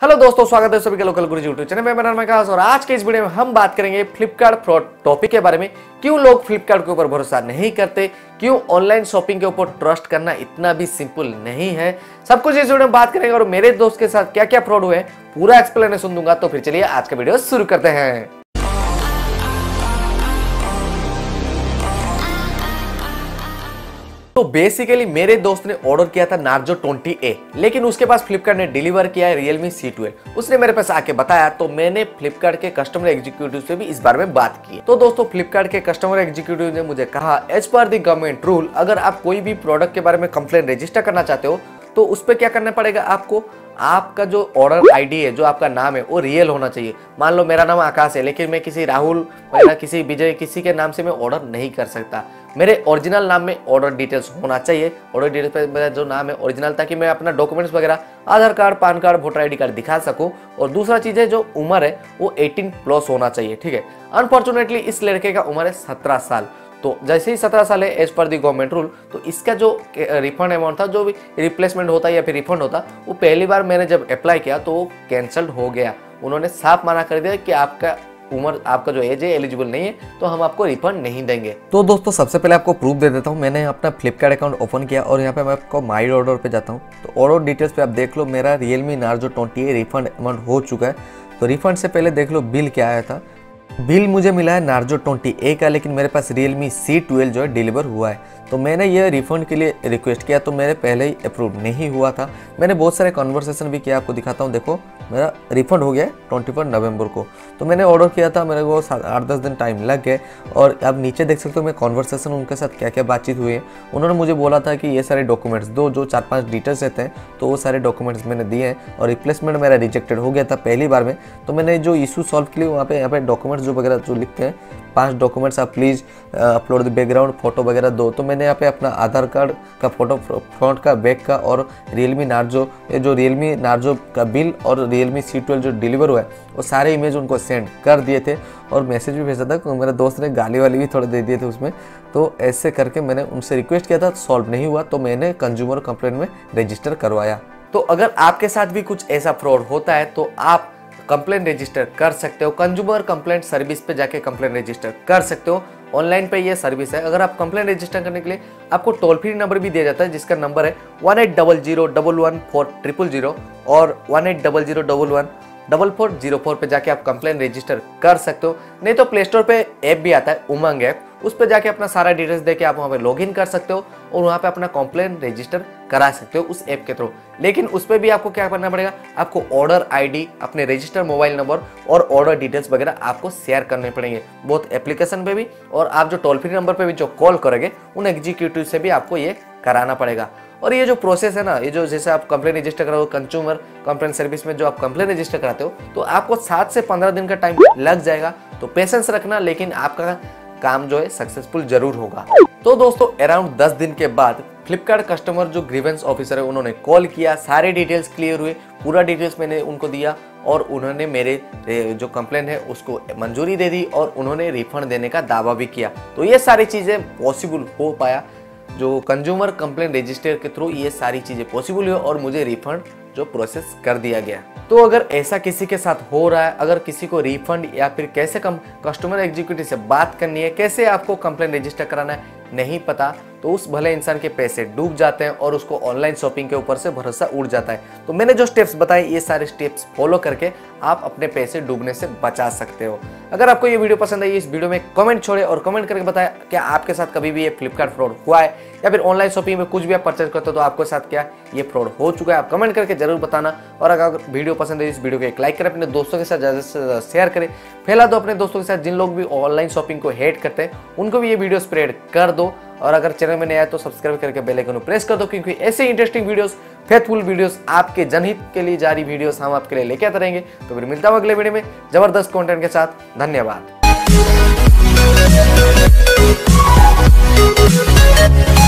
Hello दोस्तों, स्वागत है सभी के लोकल गुरुजी यूट्यूब चैनल में। मेरा नाम है आकाश और आज के इस वीडियो में हम बात करेंगे फ्लिपकार्ट फ्रॉड टॉपिक के बारे में। क्यों लोग फ्लिपकार्ट के ऊपर भरोसा नहीं करते, क्यों ऑनलाइन शॉपिंग के ऊपर ट्रस्ट करना इतना भी सिंपल नहीं है, सब कुछ इस वीडियो में बात करेंगे। और मेरे दोस्त के साथ क्या क्या फ्रॉड हुए पूरा एक्सप्लेनेशन दूंगा। तो फिर चलिए आज का वीडियो शुरू करते हैं। तो बेसिकली मेरे दोस्त ने ऑर्डर किया था नार्जो 20A, लेकिन उसके पास फ्लिपकार्ट ने डिलीवर किया है Realme C12। उसने मेरे पास आके बताया, तो मैंने फ्लिपकार्ट के कस्टमर एग्जीक्यूटिव से भी इस बारे में बात की। तो दोस्तों, फ्लिपकार्ट के कस्टमर एग्जीक्यूटिव ने मुझे कहा, as per the government rule, अगर आप कोई भी प्रोडक्ट के बारे में कंप्लेंट रजिस्टर करना चाहते हो तो उस पर क्या करना पड़ेगा आपको, आपका जो ऑर्डर आईडी है, जो आपका नाम है, वो रियल होना चाहिए। मान लो मेरा नाम आकाश है, लेकिन मैं किसी राहुल या किसी विजय किसी के नाम से मैं ऑर्डर नहीं कर सकता। मेरे ओरिजिनल नाम में ऑर्डर डिटेल्स होना चाहिए। ऑर्डर डिटेल्स पे मेरा जो नाम है ओरिजिनल, ताकि मैं अपना डॉक्यूमेंट्स वगैरह Aadhaar card, pan card, voter ID card दिखा सकूं। और दूसरा चीज़ है, जो उम्र है वो 18+ होना चाहिए। ठीक है। अनफॉर्चुनेटली इस लड़के का उम्र है 17 साल। तो जैसे ही 17 साल है एज पर दी गवर्नमेंट रूल, तो इसका जो रिफंड अमाउंट था, जो भी रिप्लेसमेंट होता या फिर रिफंड होता, वो पहली बार मैंने जब अप्लाई किया तो वो कैंसल्ड हो गया। उन्होंने साफ मना कर दिया कि आपका उम्र, आपका जो एज है एलिजिबल नहीं है, तो हम आपको रिफंड नहीं देंगे। तो दोस्तों, सबसे पहले आपको प्रूफ दे देता हूँ। मैंने अपना फ्लिपकार्ट अकाउंट ओपन किया और यहाँ पे मैं आपको माई ऑर्डर पे जाता हूँ। तो ऑर्डर डिटेल्स पे आप देख लो, मेरा Realme Narzo 20A refund amount हो चुका है। तो रिफंड से पहले देख लो बिल क्या आया था। बिल मुझे मिला है Narzo 20A का, लेकिन मेरे पास Realme C12 जो है डिलीवर हुआ है। तो मैंने ये रिफंड के लिए रिक्वेस्ट किया, तो मेरे पहले ही अप्रूव नहीं हुआ था। मैंने बहुत सारे कन्वर्सेशन भी किया, आपको दिखाता हूँ। देखो, मेरा रिफंड हो गया 24 नवंबर को। तो मैंने ऑर्डर किया था, मेरे को 8-10 दिन टाइम लग गए। और आप नीचे देख सकते हो मैं कन्वर्सेशन उनके साथ क्या क्या बातचीत हुई है। उन्होंने मुझे बोला था कि ये सारे डॉक्यूमेंट्स दो, जो 4-5 डिटेल्स रहते हैं, तो वो सारे डॉक्यूमेंट्स मैंने दिए हैं। और रिप्लेसमेंट मेरा रिजेक्टेड हो गया था पहली बार में। तो मैंने जो इशू सॉल्व के लिए वहाँ पे डॉक्यूमेंट्स जो वगैरह जो लिखते हैं, 5 डॉक्यूमेंट्स आप please upload the background photo वगैरह दो। तो मैंने यहाँ पे अपना आधार कार्ड का फोटो, फ्रंट का, बैक का, और Realme Narzo, ये जो Realme Narzo का बिल और Realme C12 जो डिलीवर हुआ है, वो सारे इमेज उनको सेंड कर दिए थे। और मैसेज भी भेजा था। मेरे दोस्त ने गाली वाली भी थोड़े दे दिए थे उसमें। तो ऐसे करके मैंने उनसे रिक्वेस्ट किया था, सॉल्व नहीं हुआ, तो मैंने कंज्यूमर कंप्लेंट में रजिस्टर करवाया। तो अगर आपके साथ भी कुछ ऐसा फ्रॉड होता है तो आप कंप्लेंट रजिस्टर कर सकते हो। कंज्यूमर कंप्लेंट सर्विस पे जाके कंप्लेंट रजिस्टर कर सकते हो। ऑनलाइन पे ये सर्विस है। अगर आप कंप्लेंट रजिस्टर करने के लिए आपको टोल फ्री नंबर भी दिया जाता है, जिसका नंबर है 1800111400 और 1800114404 पे जाके आप कंप्लेंट रजिस्टर कर सकते हो। नहीं तो प्ले स्टोर पे ऐप भी आता है, उमंग ऐप, उस पर जाके अपना सारा डिटेल्स देके आप वहाँ पे लॉगिन कर सकते हो और वहाँ पे अपना कंप्लेंट रजिस्टर करा सकते हो उस ऐप के थ्रू। लेकिन उस पर भी आपको क्या करना पड़ेगा, आपको ऑर्डर आईडी, अपने रजिस्टर मोबाइल नंबर और ऑर्डर डिटेल्स वगैरह आपको शेयर करने पड़ेंगे, बहुत एप्लीकेशन पे भी। और आप जो टोल फ्री नंबर पे भी जो कॉल करोगे, उन एग्जीक्यूटिव से भी आपको ये कराना पड़ेगा। और ये जो प्रोसेस है ना, ये जो जैसे आप कंप्लेंट रजिस्टर कराओ कंज्यूमर कंप्लेंट सर्विस में, जो आप कंप्लेंट रजिस्टर कराते हो, तो आपको 7 से 15 दिन का टाइम लग जाएगा। तो पेशेंस रखना, लेकिन आपका काम जो है सक्सेसफुल जरूर होगा। तो दोस्तों, अराउंड 10 दिन के बाद फ्लिपकार्ट कस्टमर जो ग्रीवेंस ऑफिसर है, उन्होंने कॉल किया, सारे डिटेल्स क्लियर हुए, पूरा डिटेल्स मैंने उनको दिया और उन्होंने मेरे जो कंप्लेंट है उसको मंजूरी दे दी और उन्होंने रिफंड देने का दावा भी किया। तो ये सारी चीज़ें पॉसिबल हो पाया, जो कंज्यूमर कंप्लेंट रजिस्टर के थ्रू ये सारी चीज़ें पॉसिबल हुई और मुझे रिफंड जो प्रोसेस कर दिया गया। तो अगर ऐसा किसी के साथ हो रहा है, अगर किसी को रिफंड या फिर कैसे कस्टमर एग्जीक्यूटिव से बात करनी है, कैसे आपको कंप्लेंट रजिस्टर कराना है, नहीं पता, तो उस भले इंसान के पैसे डूब जाते हैं और उसको ऑनलाइन शॉपिंग के ऊपर से भरोसा उड़ जाता है। तो मैंने जो स्टेप्स बताए, ये सारे स्टेप्स फॉलो करके आप अपने पैसे डूबने से बचा सकते हो। अगर आपको ये वीडियो पसंद आई, इस वीडियो में कमेंट छोड़े और कमेंट करके बताया क्या आपके साथ कभी भी ये फ्लिपकार्ट फ्रॉड हुआ है, या फिर ऑनलाइन शॉपिंग में कुछ भी आप परचेज करते हो तो आपके साथ क्या ये फ्रॉड हो चुका है। आप कमेंट करके जरूर बताना। और अगर वीडियो पसंद है, इस वीडियो को एक लाइक करें, अपने दोस्तों के साथ ज़्यादा से ज़्यादा शेयर करें, फैला दो अपने दोस्तों के साथ। जिन लोग भी ऑनलाइन शॉपिंग को हेट करते हैं, उनको भी ये वीडियो स्प्रेड कर दो। और अगर चैनल में नया है तो सब्सक्राइब करके बेल आइकन को प्रेस कर दो, क्योंकि ऐसे इंटरेस्टिंग वीडियोस, फेथफुल वीडियोस, आपके जनहित के लिए जारी वीडियोस हम आपके लिए लेके आते रहेंगे। तो फिर मिलता हूं अगले वीडियो में जबरदस्त कंटेंट के साथ। धन्यवाद।